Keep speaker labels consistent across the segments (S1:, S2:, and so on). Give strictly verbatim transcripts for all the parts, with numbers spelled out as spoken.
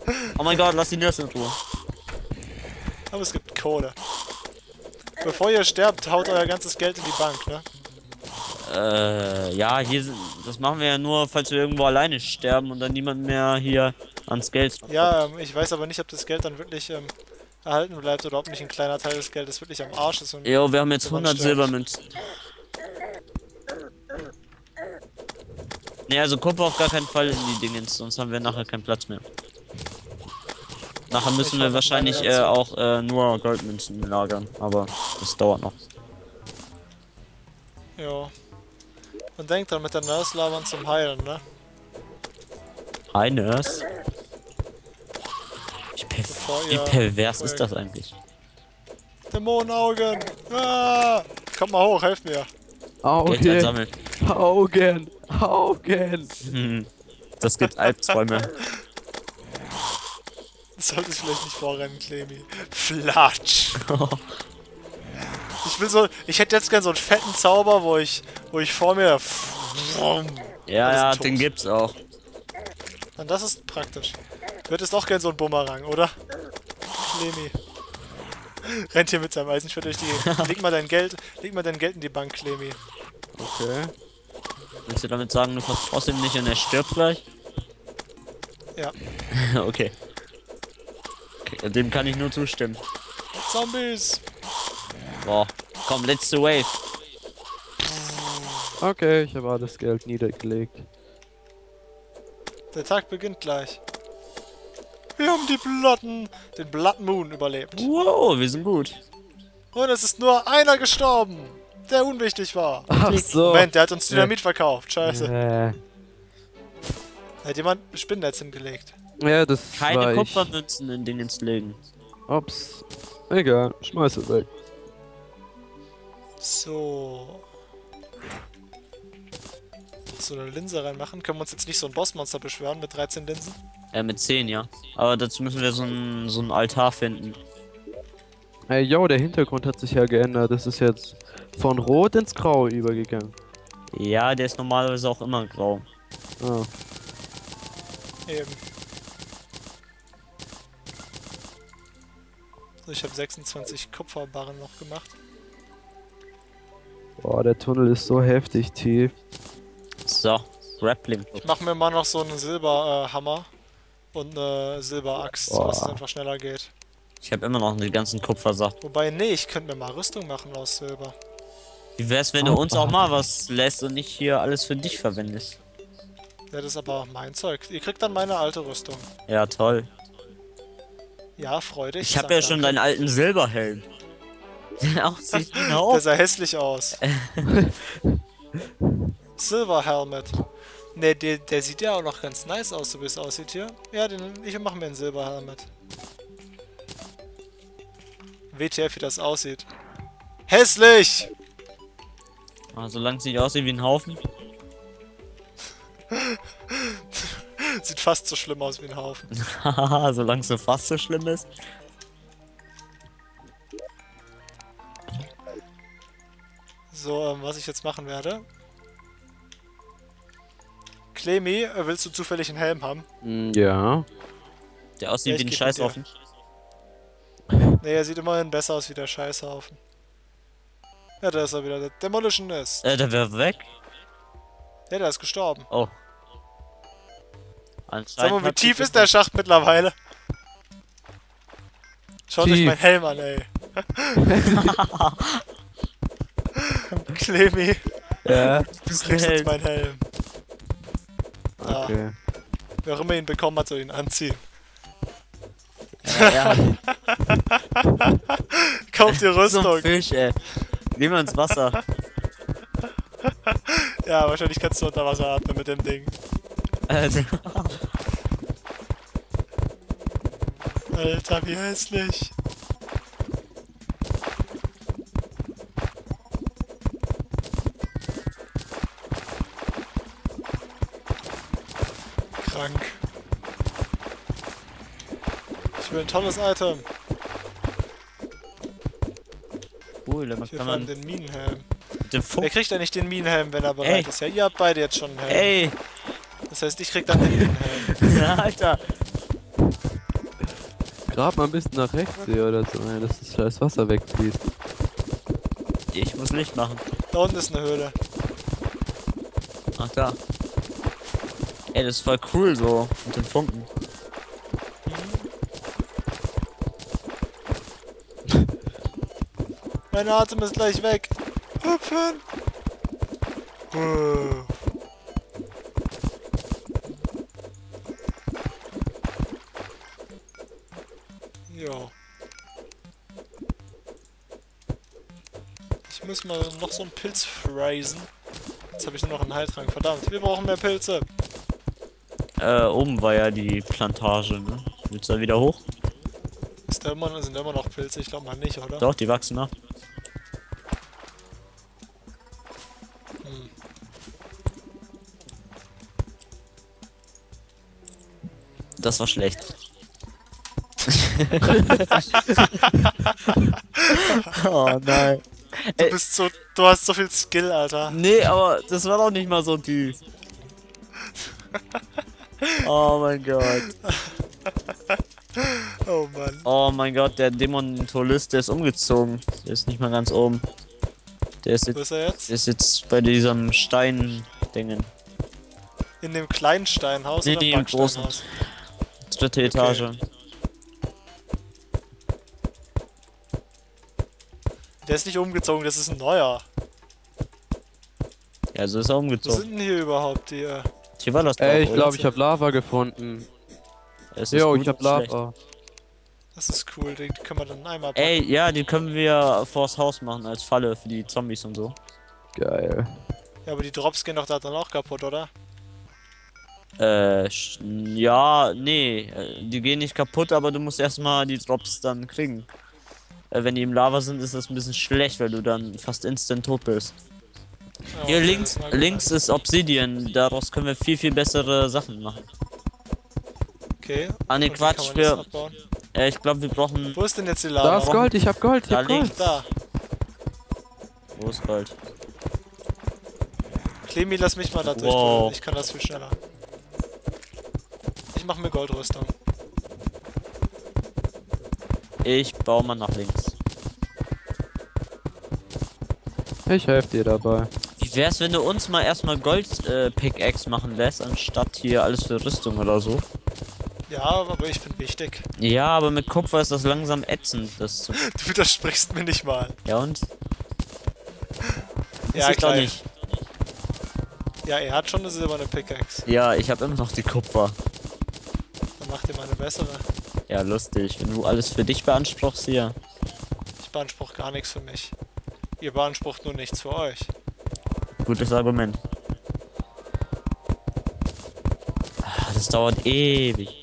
S1: Oh mein Gott, lass die Nurse in Ruhe.
S2: Aber es gibt Kohle. Bevor ihr sterbt, haut euer ganzes Geld in die Bank, ne?
S1: Äh, ja, hier sind, das machen wir ja nur, falls wir irgendwo alleine sterben und dann niemand mehr hier ans Geld kommt.
S2: Ja, ähm, ich weiß aber nicht, ob das Geld dann wirklich ähm, erhalten bleibt oder ob nicht ein kleiner Teil des Geldes wirklich am Arsch ist. Und
S1: Jo, wir haben jetzt
S2: wenn man
S1: hundert
S2: stirbt.
S1: Silbermünzen. Ne, also Kupfer auf gar keinen Fall in die Dingens, sonst haben wir nachher keinen Platz mehr. Nachher müssen
S2: Ich
S1: wir
S2: hoffe,
S1: wahrscheinlich
S2: meine
S1: äh,
S2: dazu.
S1: auch äh, nur Goldmünzen lagern, aber das dauert noch.
S2: Ja. Und denkt dran, mit der Nurse labern zum Heilen, ne?
S1: Hi, Nurse. Wie, per
S2: Bevor
S1: wie
S2: ihr-
S1: pervers
S2: bevor
S1: ist
S2: ihr-
S1: das eigentlich?
S2: Dämonenaugen! Ah! Kommt mal hoch, helft mir!
S1: Geld
S3: Augen,
S1: einsammeln.
S3: Augen, Augen.
S1: Hm. Das gibt Albträume.
S2: Das sollte ich vielleicht nicht vorrennen, Clemi. Flatsch! Ich will so. Ich hätte jetzt gern so einen fetten Zauber, wo ich. wo ich vor mir.
S1: Ja,
S2: Alles
S1: ja,
S2: tot.
S1: den gibt's auch.
S2: Und das ist praktisch. Du hättest auch gern so einen Bumerang, oder? Clemi. Rennt hier mit seinem Eisenschwert durch die Gegend. Leg mal dein Geld. Leg mal dein Geld in die Bank, Clemi.
S3: Okay.
S1: Willst du damit sagen, du vertraust ihm nicht und er stirbt gleich?
S2: Ja.
S1: Okay. Okay. Dem kann ich nur zustimmen.
S2: Zombies!
S1: Boah. Komm, letzte Wave.
S3: Okay, ich habe alles Geld niedergelegt.
S2: Der Tag beginnt gleich. Wir haben die Blotten, den Blood Moon überlebt.
S1: Wow, wir sind gut.
S2: Und es ist nur einer gestorben, der unwichtig war.
S3: Ach so.
S2: Moment, der hat uns Dynamit verkauft. Scheiße.
S3: Äh,
S2: Hat jemand ein Spinnennetz hingelegt.
S3: ja, das
S1: Keine
S3: war ich.
S1: Kupfermünzen in Dingens legen.
S3: Ups. Egal, schmeiß es weg.
S2: So. So eine Linse reinmachen. Können wir uns jetzt nicht so ein Bossmonster beschwören mit dreizehn Linsen?
S1: Äh, mit zehn, ja. Aber dazu müssen wir so einen so einen Altar finden.
S3: Ey, yo, der Hintergrund hat sich ja geändert. Das ist jetzt von Rot ins Grau übergegangen.
S1: Ja, der ist normalerweise auch immer grau.
S3: Ah.
S2: Eben. So, ich habe sechsundzwanzig Kupferbarren noch gemacht.
S3: Boah, der Tunnel ist so heftig tief.
S1: So, Grappling.
S2: Ich mache mir mal noch so einen Silberhammer äh, Hammer und eine Silberaxt, sodass es
S3: Boah.
S2: einfach schneller geht.
S1: Ich habe immer noch die ganzen Kupfersachen.
S2: Wobei, nee, ich könnte mir mal Rüstung machen aus Silber.
S1: Wie wär's, wenn du uns auch mal was lässt und nicht hier alles für dich verwendest?
S2: Ja, das ist aber mein Zeug. Ihr kriegt dann meine alte Rüstung.
S1: Ja, toll.
S2: Ja, freu dich.
S1: Ich habe
S2: sag
S1: ja schon
S2: danke.
S1: deinen alten Silberhelm. Der aussieht wie ein
S2: Der
S1: Haufen.
S2: sah hässlich aus. Silver Helmet. Ne, der, der sieht ja auch noch ganz nice aus, so wie es aussieht hier. Ja, den, ich mache mir einen Silber Helmet. W T F, wie das aussieht. Hässlich!
S1: Ah, solange es nicht aussieht wie ein Haufen.
S2: Sieht fast so schlimm aus wie ein Haufen.
S1: Haha, solange es so fast so schlimm ist.
S2: So, ähm, was ich jetzt machen werde. Clemi, äh, willst du zufällig einen Helm haben?
S3: Mm, ja.
S1: Der
S2: Ja,
S1: aussieht
S2: ich
S1: wie ein
S2: geb
S1: Scheißhaufen.
S2: Ne, er sieht immerhin besser aus wie der Scheißhaufen. Ja, da ist er wieder. Der Demolition ist.
S1: Äh, der wäre weg.
S2: Ja, der ist gestorben.
S1: Oh.
S2: Sag
S1: Anscheinend
S2: mal, wie
S1: hat
S2: tief
S1: sich
S2: ist der Schacht mittlerweile? Schaut euch
S3: Tief.
S2: meinen Helm an, ey. Clemi,
S3: Ja.
S2: du kriegst jetzt
S1: Helm.
S2: meinen Helm. Ja,
S3: Okay.
S2: wer auch immer ihn bekommen hat, soll ihn anziehen.
S1: Ja, ja.
S2: Kauft die
S1: So ein
S2: Rüstung.
S1: Fisch, ey. Nehmen wir ins Wasser.
S2: Ja, wahrscheinlich kannst du unter Wasser atmen mit dem Ding.
S1: Also,
S2: Alter, wie hässlich. Krank. Ich will ein tolles Item.
S1: cool, damit
S2: Hier
S1: kann
S2: vor allem
S1: man
S2: den Minenhelm.
S1: mit dem
S2: Wer
S1: Fuchs.
S2: kriegt eigentlich den Minenhelm, wenn er bereit
S1: Ey.
S2: ist? Ja, ihr habt beide jetzt schon einen Helm.
S1: Ey!
S2: Das heißt, ich krieg dann den Minenhelm.
S1: Alter!
S3: grab mal ein bisschen nach rechts hier oder so, ja, dass das scheiß Wasser wegfließt.
S1: Ich muss Licht machen.
S2: Da unten ist eine Höhle.
S1: Ach da. Ey, das ist voll cool so mit den Funken.
S2: Mein Atem ist gleich weg. Hüpfen. Uh. Jo. Ich muss mal noch so einen Pilz phrasen. Jetzt habe ich nur noch einen Heiltrank. Verdammt, wir brauchen mehr Pilze.
S1: Äh, oben war ja die Plantage, ne? Willst du da wieder hoch?
S2: Ist da immer, sind da immer noch Pilze? Ich glaube mal nicht, oder?
S1: Doch, die wachsen noch.
S2: Hm.
S1: Das war schlecht. Oh nein.
S2: Du
S1: Ey.
S2: bist so, du hast so viel Skill, Alter.
S1: Nee, aber das war doch nicht mal so tief. Oh mein Gott.
S2: Oh Mann.
S1: Oh mein Gott, der Demontolist, der ist umgezogen. Der ist nicht mal ganz oben. Der ist
S2: Wo
S1: jetzt,
S2: ist er jetzt?
S1: der ist jetzt bei diesem Stein-Dingen.
S2: In dem kleinen Steinhaus
S1: Nee,
S2: oder
S1: nee,
S2: im
S1: im großen.
S2: Backsteinhaus?
S1: Dritte Etage.
S2: Der ist nicht umgezogen, das ist ein neuer.
S1: Ja, so ist er
S2: Wo
S1: umgezogen.
S2: sind denn hier überhaupt die? äh,
S1: Hier war das doch,
S3: Ey, ich
S1: oder?
S3: glaube, ich habe Lava gefunden.
S1: Es ist
S3: Jo,
S1: gut
S3: ich hab
S1: und schlecht.
S3: Lava.
S2: Das ist cool, die können wir dann einmal packen.
S1: Ey, ja, die können wir vors Haus machen als Falle für die Zombies und so.
S3: Geil.
S2: Ja, aber die Drops gehen doch da dann auch kaputt, oder?
S1: Äh, sch- ja, nee, äh, die gehen nicht kaputt, aber du musst erstmal die Drops dann kriegen. Äh, wenn die im Lava sind, ist das ein bisschen schlecht, weil du dann fast instant tot bist.
S2: Ja,
S1: Hier
S2: okay,
S1: links,
S2: das mag ich
S1: links
S2: sein.
S1: ist Obsidian, daraus können wir viel, viel bessere Sachen machen.
S2: Okay.
S1: Ah, nee,
S2: Und wie
S1: Quatsch,
S2: kann man
S1: wir-
S2: das abbauen?
S1: Äh, ich glaube, wir brauchen...
S2: Wo ist denn jetzt die
S3: Da
S2: Lava?
S3: ist Gold, ich hab Gold, ich
S1: Da
S3: hab Gold.
S1: links.
S2: Da.
S1: Wo ist Gold?
S2: Clemi, lass mich mal da durch.
S1: Wow.
S2: Ich kann das viel schneller. Ich mache mir Goldrüstung.
S1: Ich baue mal nach links.
S3: Ich helfe dir dabei.
S1: Wie wär's, wenn du uns mal erstmal Gold-Pickaxe machen lässt, anstatt hier alles für Rüstung oder so?
S2: Ja, aber ich bin wichtig.
S1: Ja, aber mit Kupfer ist das langsam ätzend. Das zu...
S2: Du widersprichst mir nicht mal.
S1: Ja und?
S2: Ja,
S1: ich doch
S2: gleich.
S1: nicht.
S2: Ja, er hat schon eine silberne Pickaxe.
S1: Ja, ich habe immer noch die Kupfer.
S2: Dann mach dir mal eine bessere.
S1: Ja, lustig. Wenn du alles für dich beanspruchst hier.
S2: Ich beanspruche gar nichts für mich. Ihr beansprucht nur nichts für euch.
S1: Gutes Argument. Ah, das dauert ewig.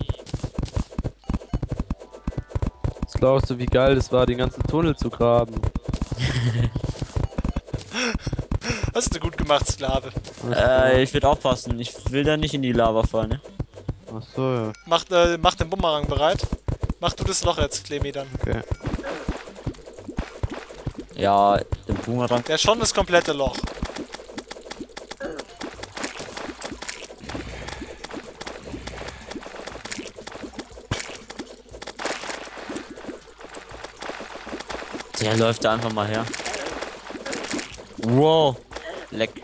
S3: Was glaubst du, wie geil es war, den ganzen Tunnel zu graben?
S2: Hast du gut gemacht, Sklave.
S1: Äh, ich würde aufpassen. Ich will da nicht in die Lava fallen, ne?
S3: Ach so, ja.
S2: Mach, äh, mach den Bumerang bereit. Mach du das Loch jetzt, Clemi, dann.
S3: Okay.
S1: Ja, der Boomerang.
S2: Der ist schon das komplette Loch.
S1: Der läuft da einfach mal her. Wow. Leck.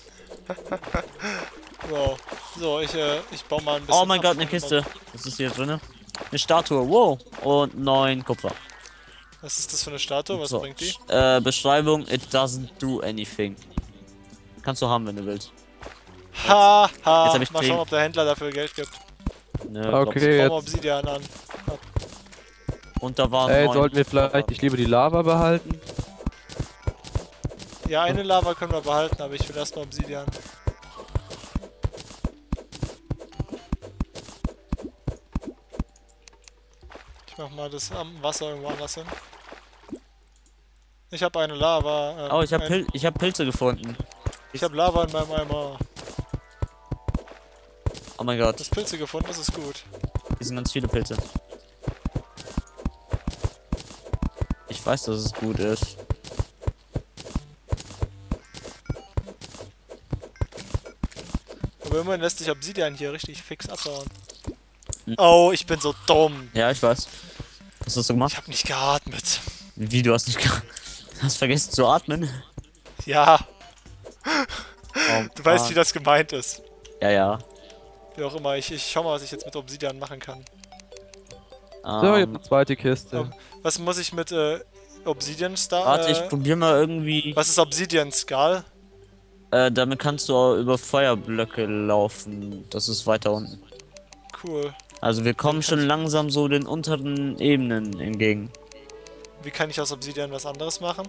S2: Wow. So, ich, äh, ich baue mal ein bisschen.
S1: Oh mein
S2: ab.
S1: Gott, eine Kiste. Was ist hier drinne? Eine Statue. Wow. Und neun Kupfer.
S2: Was ist das für eine Statue? Was
S1: So.
S2: bringt die?
S1: Äh, Beschreibung, it doesn't do anything. Kannst du haben, wenn du willst.
S2: Ha, ha.
S1: Jetzt hab ich
S2: Mal
S1: zehn.
S2: schauen, ob der Händler dafür Geld gibt.
S1: Ne,
S3: Okay.
S1: glaubst du.
S2: Bauen wir
S3: Jetzt-
S2: Obsidian an.
S1: Und da waren
S3: Ey,
S1: neun
S3: sollten wir
S1: Kupfer.
S3: vielleicht nicht lieber die Lava behalten?
S2: Ja, eine Lava können wir behalten, aber ich will erstmal Obsidian. Ich mach mal das am Wasser irgendwo anders hin. Ich habe eine Lava. äh,
S1: Oh, ich hab,
S2: ein-
S1: Pil ich hab Pilze gefunden.
S2: Ich habe Lava in meinem Eimer.
S1: Oh mein Gott,
S2: Das Pilze gefunden, das ist gut.
S1: hier sind ganz viele Pilze. Ich weiß, dass es gut ist.
S2: Aber immerhin lässt sich Obsidian hier richtig fix abbauen.
S1: Hm.
S2: Oh, ich bin so dumm.
S1: Ja, ich weiß. Was hast du
S2: Ich
S1: gemacht?
S2: habe nicht geatmet.
S1: Wie, du hast nicht ge hast vergessen zu atmen?
S2: Ja,
S1: Oh,
S2: du weißt,
S1: Mann.
S2: wie das gemeint ist.
S1: Ja, ja.
S2: Wie auch immer, ich, ich schau mal, was ich jetzt mit Obsidian machen kann.
S3: So, hier
S1: Ähm,
S3: eine zweite Kiste.
S2: Ähm, was muss ich mit äh, Obsidian Star?
S1: warte, ich
S2: Äh,
S1: probier mal irgendwie.
S2: was ist Obsidian Skull?
S1: Äh, damit kannst du auch über Feuerblöcke laufen. Das ist weiter unten.
S2: Cool.
S1: Also wir kommen
S2: Den kann
S1: schon
S2: ich-
S1: langsam so den unteren Ebenen entgegen.
S2: Wie kann ich aus Obsidian was anderes machen?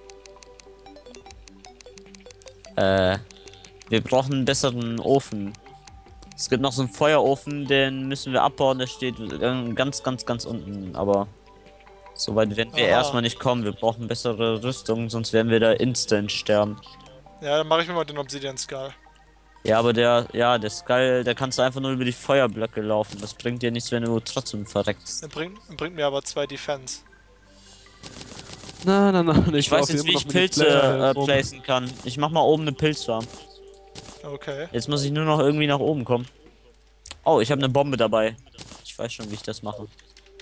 S1: Äh, wir brauchen einen besseren Ofen. Es gibt noch so einen Feuerofen, den müssen wir abbauen, der steht ganz, ganz, ganz unten. Aber so weit werden wir
S2: Aha.
S1: erstmal nicht kommen. Wir brauchen bessere Rüstung, sonst werden wir da instant sterben.
S2: Ja, dann mache ich mir mal den Obsidian Skull.
S1: Ja, aber der, ja, der Skull, da kannst du einfach nur über die Feuerblöcke laufen. Das bringt dir nichts, wenn du trotzdem verreckst.
S2: Der bringt, bringt mir aber zwei Defense.
S3: Nein, nein, nein.
S1: Ich weiß
S3: laufe
S1: jetzt,
S3: immer
S1: wie
S3: noch
S1: ich
S3: mit dem
S1: Pilze
S3: Player
S1: äh,
S3: rum.
S1: placen kann. Ich mach mal oben eine Pilzfarm.
S2: Okay.
S1: Jetzt muss ich nur noch irgendwie nach oben kommen. Oh, ich habe eine Bombe dabei. Ich weiß schon, wie ich das mache.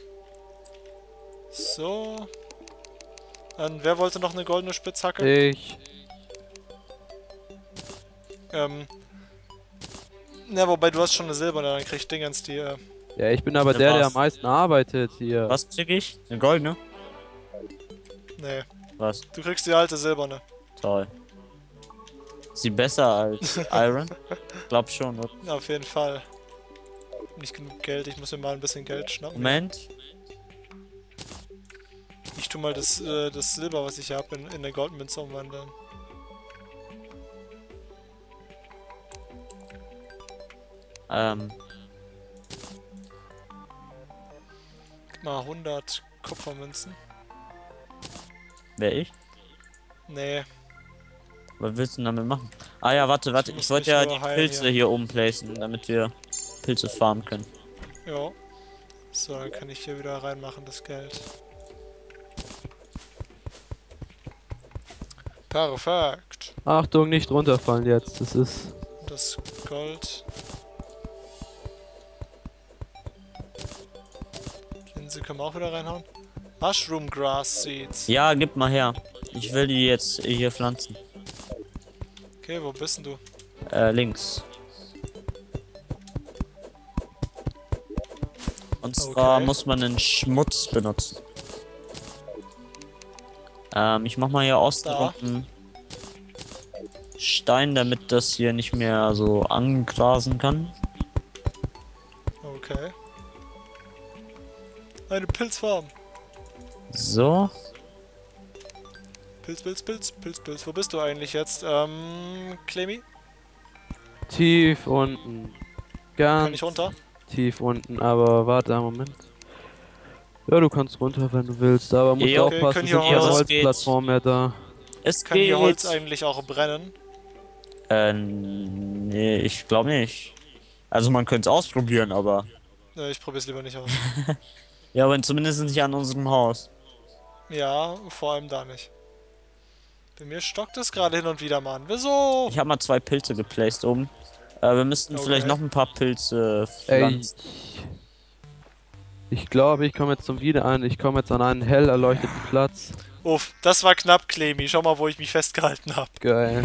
S2: So. Dann, wer wollte noch eine goldene Spitzhacke?
S3: Ich.
S2: Ähm. Na, wobei du hast schon eine silberne, dann krieg ich Dingens die. Äh,
S3: Ja, ich bin aber
S1: Ne,
S3: der, der
S1: was?
S3: am meisten arbeitet hier.
S1: Was krieg ich? Eine goldene?
S2: nee.
S1: Was?
S2: Du kriegst die alte silberne.
S1: Toll. Ist sie besser als Iron? Glaub schon, oder?
S2: Ja, auf jeden Fall. Nicht genug Geld, ich muss mir mal ein bisschen Geld schnappen.
S1: Moment.
S2: Ich tu mal das, äh, das Silber, was ich habe, in, in eine Goldmünze umwandeln.
S1: Ähm,
S2: Mal hundert Kupfermünzen.
S1: wer ich?
S2: Nee.
S1: Was willst du denn damit machen? Ah ja, warte, warte.
S2: Ich
S1: Ich
S2: muss
S1: wollte
S2: mich
S1: ja
S2: nur
S1: die
S2: heilen
S1: Pilze
S2: hier.
S1: hier oben placen, damit wir Pilze farmen können.
S2: Ja. So, dann kann ich hier wieder reinmachen, das Geld. Perfekt.
S3: Achtung, nicht runterfallen jetzt. Das ist.
S2: Das Gold. Linse können wir auch wieder reinhauen. Mushroom Grass Seeds.
S1: Ja, gib mal her. Ich will die jetzt hier pflanzen.
S2: Okay, wo bist denn du?
S1: Äh, links. Und zwar
S2: Okay.
S1: muss man den Schmutz benutzen. Ähm, ich mach mal hier ausgedruckten Stein, damit das hier nicht mehr so angrasen kann.
S2: Okay. Eine Pilzfarm.
S1: So.
S2: Pilz, Pilz, Pilz, Pilz, Pilz. Wo bist du eigentlich jetzt? Ähm, Clemi?
S3: Tief unten. Ganz
S2: Kann ich runter?
S3: tief unten, aber warte einen Moment. Ja, du kannst runter, wenn du willst, aber musst
S1: Ja,
S2: okay,
S3: aufpassen,
S2: können
S3: es sind
S2: hier
S3: keine
S1: auch-
S3: Holzplattformen mehr da.
S1: Es
S2: Kann hier
S1: geht.
S2: Holz eigentlich auch brennen?
S1: Äh, nee, ich glaube nicht. Also man könnte es ausprobieren, aber...
S2: Ne, ich probier's lieber nicht aus.
S1: Ja, aber zumindest nicht an unserem Haus.
S2: Ja, vor allem da nicht. Bei mir stockt es gerade hin und wieder, Mann. Wieso?
S1: Ich habe mal zwei Pilze geplaced oben. Äh, wir müssten
S2: Okay.
S1: vielleicht noch ein paar Pilze
S3: Ey,
S1: pflanzen.
S3: ich glaube, ich komme jetzt zum Wieder an. Ich komme jetzt an einen hell erleuchteten Platz.
S2: Uff, das war knapp, Clemi. Schau mal, wo ich mich festgehalten habe.
S3: Geil.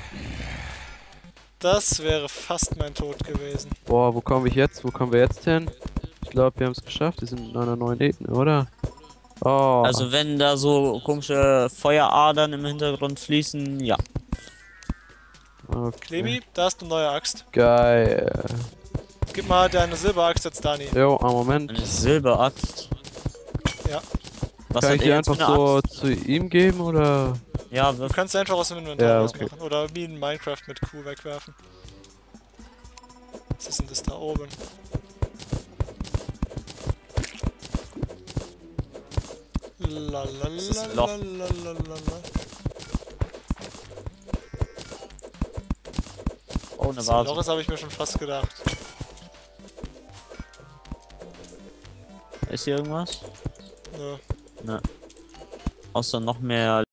S2: Das wäre fast mein Tod gewesen.
S3: Boah, wo kommen wir jetzt? Wo kommen wir jetzt hin? Ich glaube, wir haben es geschafft. Wir sind in einer neuen Ebene, oder? Oh.
S1: Also wenn da so komische Feueradern im Hintergrund fließen, ja.
S3: okay.
S2: Clemi, da ist eine neue Axt.
S3: Geil.
S2: Gib mal deine Silberaxt jetzt Dani.
S3: Jo, einen Moment.
S1: Eine Silberaxt.
S2: Ja.
S1: Was
S3: Kann
S1: hat
S3: ich
S1: er
S3: die
S1: jetzt für
S3: einfach
S1: eine
S3: so
S1: Axt?
S3: zu ihm geben, oder?
S1: Ja,
S2: Du
S1: wirf.
S2: kannst sie einfach aus dem Inventar
S3: Ja,
S2: rausmachen.
S3: okay.
S2: Oder wie in Minecraft mit Q wegwerfen. Was ist denn das da oben?
S1: Das ist ein Loch.
S2: Lalalala.
S1: Oh, eine
S2: Das ein Loch
S1: Vase.
S2: ist, habe ich mir schon fast gedacht.
S1: Ist hier irgendwas?
S2: Nö.
S1: Ne. Außer noch mehr